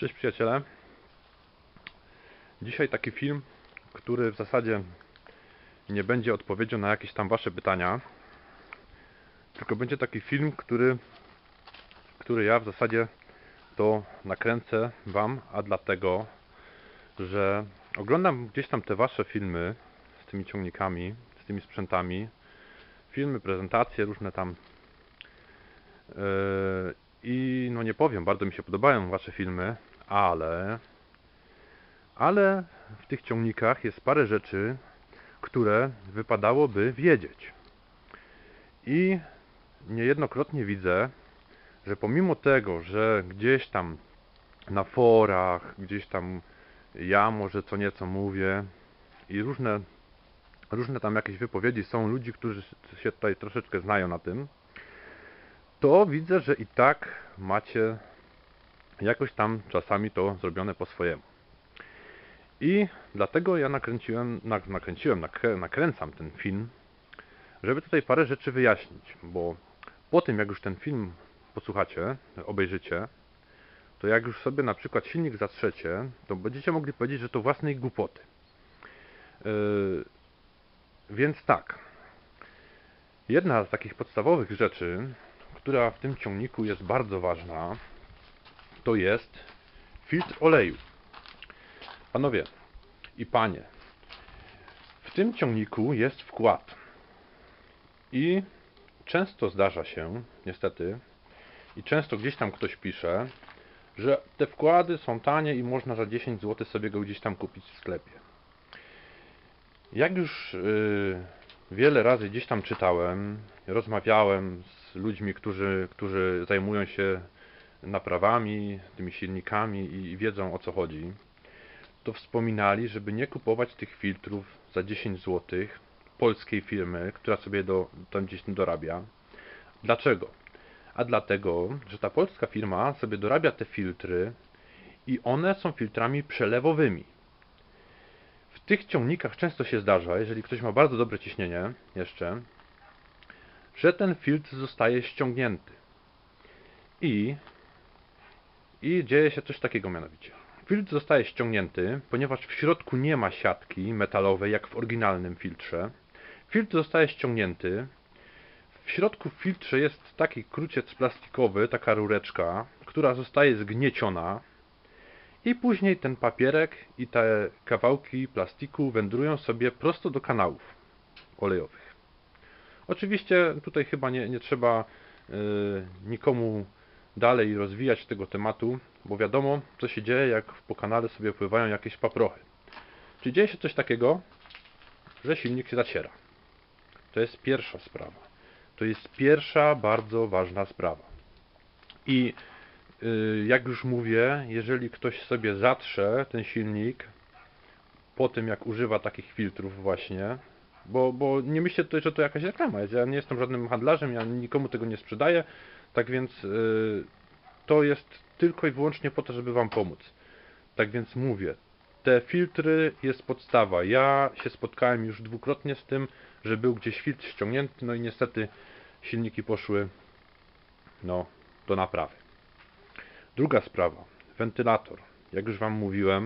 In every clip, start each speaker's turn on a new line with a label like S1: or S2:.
S1: Cześć przyjaciele. Dzisiaj taki film, który w zasadzie nie będzie odpowiedzią na jakieś tam wasze pytania, tylko będzie taki film, który ja w zasadzie to nakręcę wam, a dlatego, że oglądam gdzieś tam te wasze filmy z tymi ciągnikami, z tymi sprzętami, filmy, prezentacje różne tam i no nie powiem, bardzo mi się podobają wasze filmy, ale w tych ciągnikach jest parę rzeczy, które wypadałoby wiedzieć. I niejednokrotnie widzę, że pomimo tego, że gdzieś tam na forach, gdzieś tam ja może co nieco mówię i różne tam jakieś wypowiedzi są ludzi, którzy się tutaj troszeczkę znają na tym, to widzę, że i tak macie jakoś tam czasami to zrobione po swojemu. I dlatego ja nakręcam ten film, żeby tutaj parę rzeczy wyjaśnić, bo po tym jak już ten film posłuchacie, obejrzycie, to jak już sobie na przykład silnik zatrzecie, to będziecie mogli powiedzieć, że to własnej głupoty. Więc tak, jedna z takich podstawowych rzeczy, która w tym ciągniku jest bardzo ważna, to jest filtr oleju. Panowie i panie, w tym ciągniku jest wkład i często zdarza się, niestety, i często gdzieś tam ktoś pisze, że te wkłady są tanie i można za 10 zł sobie go gdzieś tam kupić w sklepie. Jak już wiele razy gdzieś tam czytałem, rozmawiałem z ludźmi, którzy zajmują się naprawami, tymi silnikami i wiedzą o co chodzi, to wspominali, żeby nie kupować tych filtrów za 10 zł polskiej firmy, która sobie tam gdzieś dorabia. Dlaczego? A dlatego, że ta polska firma sobie dorabia te filtry i one są filtrami przelewowymi. W tych ciągnikach często się zdarza, jeżeli ktoś ma bardzo dobre ciśnienie jeszcze, że ten filtr zostaje ściągnięty. I dzieje się coś takiego mianowicie. Filtr zostaje ściągnięty, ponieważ w środku nie ma siatki metalowej, jak w oryginalnym filtrze. Filtr zostaje ściągnięty. W środku w filtrze jest taki kruciec plastikowy, taka rureczka, która zostaje zgnieciona i później ten papierek i te kawałki plastiku wędrują sobie prosto do kanałów olejowych. Oczywiście tutaj chyba nie trzeba nikomu dalej rozwijać tego tematu, bo wiadomo co się dzieje, jak po kanale sobie pływają jakieś paprochy. Czyli dzieje się coś takiego, że silnik się zaciera. To jest pierwsza sprawa. To jest pierwsza bardzo ważna sprawa. I jak już mówię, jeżeli ktoś sobie zatrze ten silnik po tym jak używa takich filtrów właśnie, bo nie myślcie tutaj, że to jakaś reklama jest. Ja nie jestem żadnym handlarzem, ja nikomu tego nie sprzedaję, tak więc to jest tylko i wyłącznie po to, żeby wam pomóc. Tak więc mówię, te filtry jest podstawa. Ja się spotkałem już dwukrotnie z tym, że był gdzieś filtr ściągnięty, no i niestety silniki poszły do naprawy. Druga sprawa, wentylator. Jak już wam mówiłem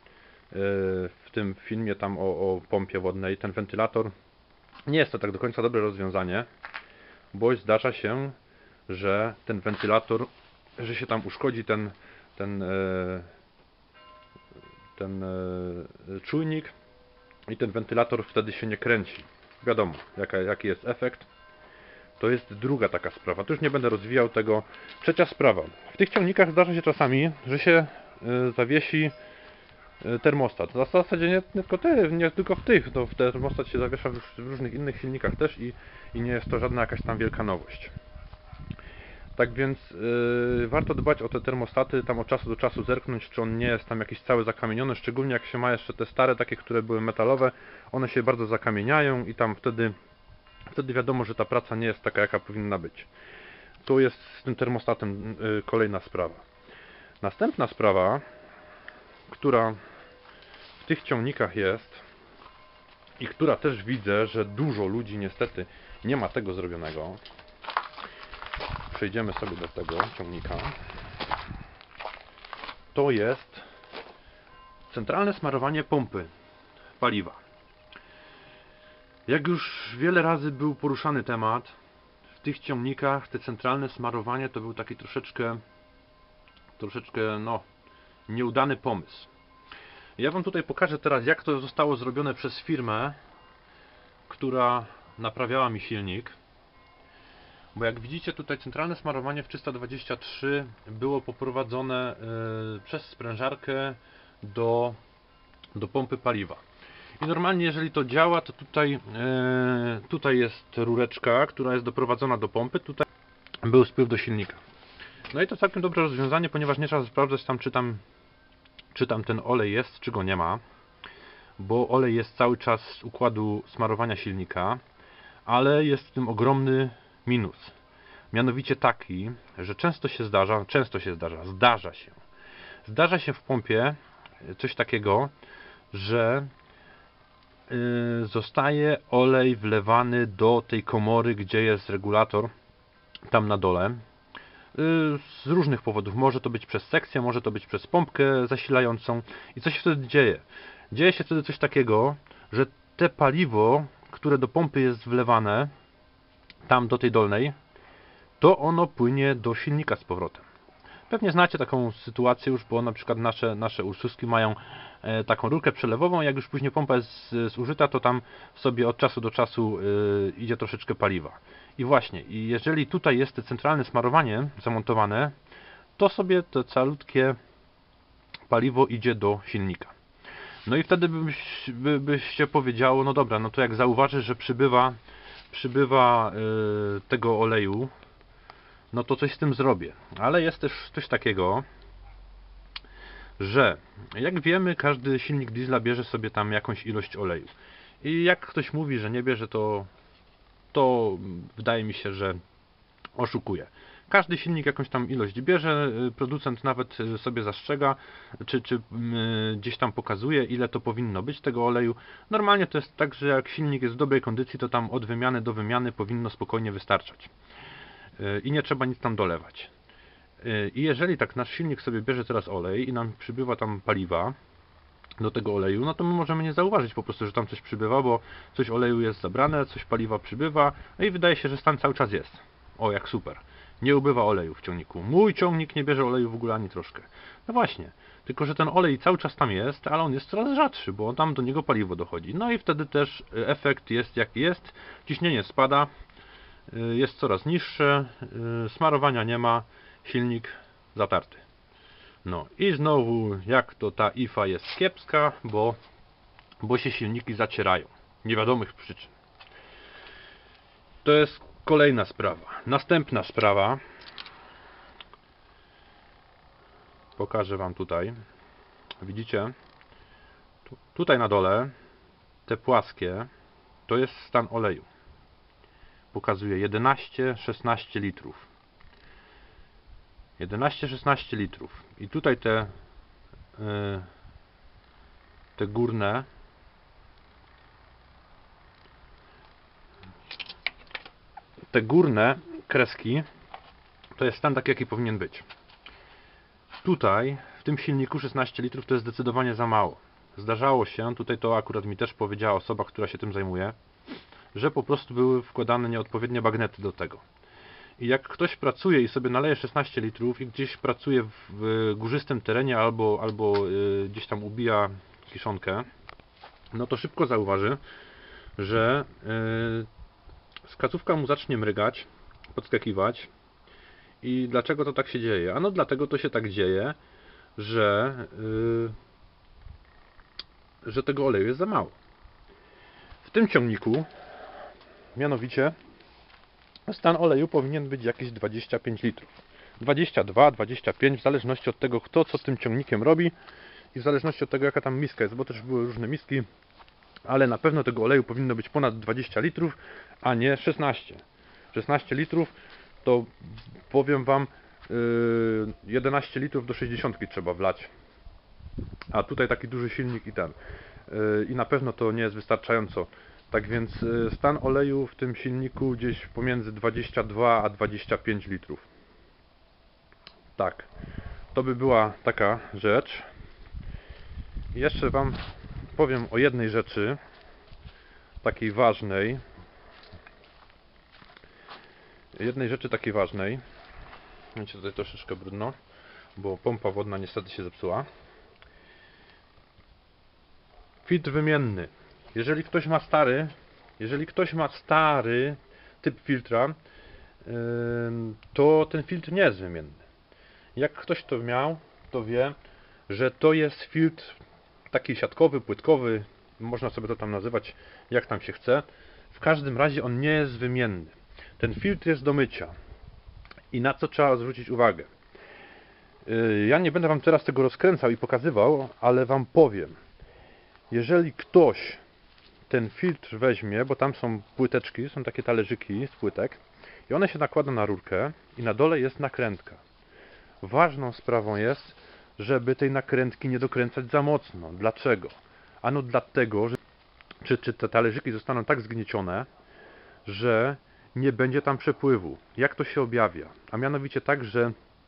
S1: w tym filmie tam o pompie wodnej, ten wentylator nie jest to tak do końca dobre rozwiązanie, bo zdarza się, że ten wentylator, że się tam uszkodzi ten czujnik i ten wentylator wtedy się nie kręci. Wiadomo, jaki jest efekt. To jest druga taka sprawa. Tu już nie będę rozwijał tego. Trzecia sprawa. W tych ciągnikach zdarza się czasami, że się zawiesi termostat. W zasadzie nie tylko w tych. To w termostat się zawiesza w różnych innych silnikach też i nie jest to żadna jakaś tam wielka nowość. Tak więc warto dbać o te termostaty, tam od czasu do czasu zerknąć, czy on nie jest tam jakiś cały zakamieniony, szczególnie jak się ma jeszcze te stare, takie, które były metalowe, one się bardzo zakamieniają i tam wtedy wiadomo, że ta praca nie jest taka, jaka powinna być. Tu jest z tym termostatem kolejna sprawa. Następna sprawa, która w tych ciągnikach jest i która też widzę, że dużo ludzi niestety nie ma tego zrobionego. Przejdziemy sobie do tego ciągnika. to jest centralne smarowanie pompy paliwa. Jak już wiele razy był poruszany temat, w tych ciągnikach te centralne smarowanie to był taki troszeczkę no, nieudany pomysł. Ja Wam tutaj pokażę teraz, jak to zostało zrobione przez firmę, która naprawiała mi silnik. Bo jak widzicie, tutaj centralne smarowanie w 323 było poprowadzone przez sprężarkę do pompy paliwa. I normalnie, jeżeli to działa, to tutaj jest rureczka, która jest doprowadzona do pompy, tutaj był spływ do silnika. No i to całkiem dobre rozwiązanie, ponieważ nie trzeba sprawdzać tam, czy tam ten olej jest, czy go nie ma, bo olej jest cały czas z układu smarowania silnika, ale jest w tym ogromny minus. Mianowicie taki, że zdarza się w pompie coś takiego, że zostaje olej wlewany do tej komory, gdzie jest regulator, tam na dole. Z różnych powodów. Może to być przez sekcję, może to być przez pompkę zasilającą. I co się wtedy dzieje? Dzieje się wtedy coś takiego, że te paliwo, które do pompy jest wlewane, tam do tej dolnej, to ono płynie do silnika z powrotem. Pewnie znacie taką sytuację już, bo na przykład nasze Ursuski mają taką rurkę przelewową, jak już później pompa jest zużyta, to tam sobie od czasu do czasu idzie troszeczkę paliwa. I właśnie, jeżeli tutaj jest to centralne smarowanie zamontowane, to sobie to calutkie paliwo idzie do silnika. No i wtedy byście powiedziało, no dobra, no to jak zauważysz, że przybywa tego oleju, no to coś z tym zrobię. Ale jest też coś takiego, że jak wiemy, każdy silnik diesla bierze sobie tam jakąś ilość oleju. I jak ktoś mówi, że nie bierze, to wydaje mi się, że oszukuje. Każdy silnik jakąś tam ilość bierze, producent nawet sobie zastrzega, czy gdzieś tam pokazuje, ile to powinno być tego oleju. Normalnie to jest tak, że jak silnik jest w dobrej kondycji, to tam od wymiany do wymiany powinno spokojnie wystarczać. I nie trzeba nic tam dolewać. I jeżeli tak nasz silnik sobie bierze teraz olej i nam przybywa tam paliwa do tego oleju, no to my możemy nie zauważyć po prostu, że tam coś przybywa, bo coś oleju jest zabrane, coś paliwa przybywa, no i wydaje się, że stan cały czas jest. O, jak super. Nie ubywa oleju w ciągniku. Mój ciągnik nie bierze oleju w ogóle ani troszkę. No właśnie, tylko że ten olej cały czas tam jest, ale on jest coraz rzadszy, bo tam do niego paliwo dochodzi. No i wtedy też efekt jest jaki jest, ciśnienie spada, jest coraz niższe, smarowania nie ma, silnik zatarty. No i znowu, jak to ta IFA jest kiepska, bo się silniki zacierają. Niewiadomych przyczyn. To jest kolejna sprawa. Następna sprawa. Pokażę Wam tutaj. Widzicie? Tutaj na dole te płaskie to jest stan oleju. Pokazuje 11-16 litrów. 11-16 litrów. I tutaj te górne kreski to jest stan taki, jaki powinien być. Tutaj w tym silniku 16 litrów to jest zdecydowanie za mało. Zdarzało się, tutaj to akurat mi też powiedziała osoba, która się tym zajmuje, że po prostu były wkładane nieodpowiednie bagnety do tego. I jak ktoś pracuje i sobie naleje 16 litrów i gdzieś pracuje w górzystym terenie albo gdzieś tam ubija kiszonkę, no to szybko zauważy, że skazówka mu zacznie mrygać, podskakiwać. I dlaczego to tak się dzieje? Ano dlatego to się tak dzieje, że tego oleju jest za mało. W tym ciągniku mianowicie stan oleju powinien być jakieś 25 litrów. 22, 25, w zależności od tego, kto co tym ciągnikiem robi i w zależności od tego, jaka tam miska jest, bo też były różne miski, ale na pewno tego oleju powinno być ponad 20 litrów, a nie 16. 16 litrów to powiem Wam 11 litrów do 60 trzeba wlać. A tutaj taki duży silnik i na pewno to nie jest wystarczająco. Tak więc stan oleju w tym silniku gdzieś pomiędzy 22 a 25 litrów. Tak. To by była taka rzecz. I jeszcze Wam powiem o jednej rzeczy, takiej ważnej. Wiecie, tutaj troszeczkę brudno, bo pompa wodna niestety się zepsuła. Filtr wymienny. Jeżeli ktoś ma stary typ filtra, to ten filtr nie jest wymienny. Jak ktoś to miał, to wie, że to jest filtr taki siatkowy, płytkowy, można sobie to tam nazywać jak tam się chce. W każdym razie on nie jest wymienny. Ten filtr jest do mycia. I na co trzeba zwrócić uwagę? Ja nie będę Wam teraz tego rozkręcał i pokazywał, ale Wam powiem. Jeżeli ktoś ten filtr weźmie, bo tam są płyteczki, są takie talerzyki z płytek i one się nakłada na rurkę i na dole jest nakrętka. Ważną sprawą jest, żeby tej nakrętki nie dokręcać za mocno. Dlaczego? Ano dlatego, że czy te talerzyki zostaną tak zgniecione, że nie będzie tam przepływu. Jak to się objawia? A mianowicie tak, że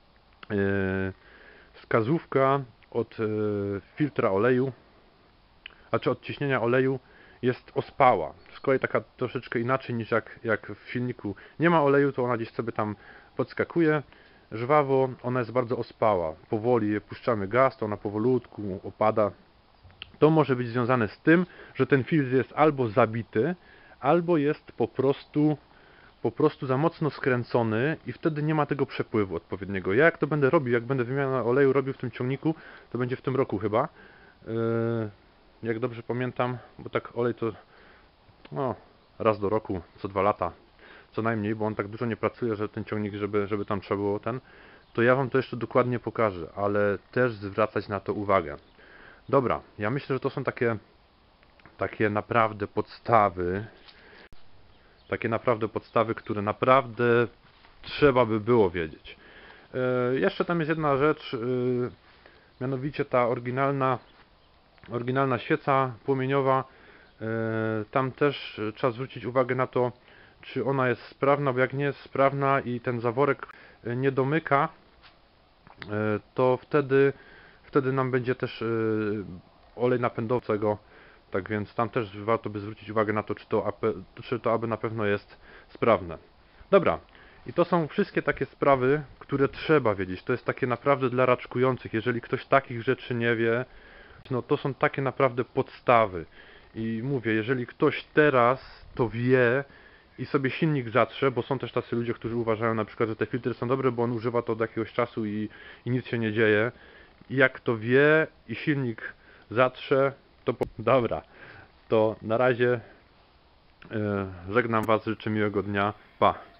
S1: wskazówka od filtra oleju, a czy od ciśnienia oleju jest ospała. Z kolei taka troszeczkę inaczej niż jak w silniku nie ma oleju, to ona gdzieś sobie tam podskakuje żwawo, ona jest bardzo ospała. Powoli puszczamy gaz, to ona powolutku opada. To może być związane z tym, że ten filtr jest albo zabity, albo jest po prostu za mocno skręcony i wtedy nie ma tego przepływu odpowiedniego. Ja jak to będę robił, jak będę wymianę oleju robił w tym ciągniku, to będzie w tym roku chyba. Jak dobrze pamiętam, bo tak olej to no, raz do roku, co 2 lata, co najmniej, bo on tak dużo nie pracuje, że ten ciągnik, żeby tam trzeba było to ja Wam to jeszcze dokładnie pokażę, ale też zwracać na to uwagę. Dobra, ja myślę, że to są takie naprawdę podstawy, które naprawdę trzeba by było wiedzieć. Jeszcze tam jest jedna rzecz, mianowicie ta oryginalna świeca płomieniowa. Tam też trzeba zwrócić uwagę na to, czy ona jest sprawna, bo jak nie jest sprawna i ten zaworek nie domyka, to wtedy nam będzie też olej napędowego. Tak więc tam też warto by zwrócić uwagę na to, czy to aby na pewno jest sprawne. Dobra, i to są wszystkie takie sprawy, które trzeba wiedzieć. To jest takie naprawdę dla raczkujących. Jeżeli ktoś takich rzeczy nie wie, no to są takie naprawdę podstawy. I mówię, jeżeli ktoś teraz to wie i sobie silnik zatrze, bo są też tacy ludzie, którzy uważają na przykład, że te filtry są dobre, bo on używa to od jakiegoś czasu i nic się nie dzieje. I jak to wie i silnik zatrze, to dobra, to na razie żegnam Was, życzę miłego dnia, pa!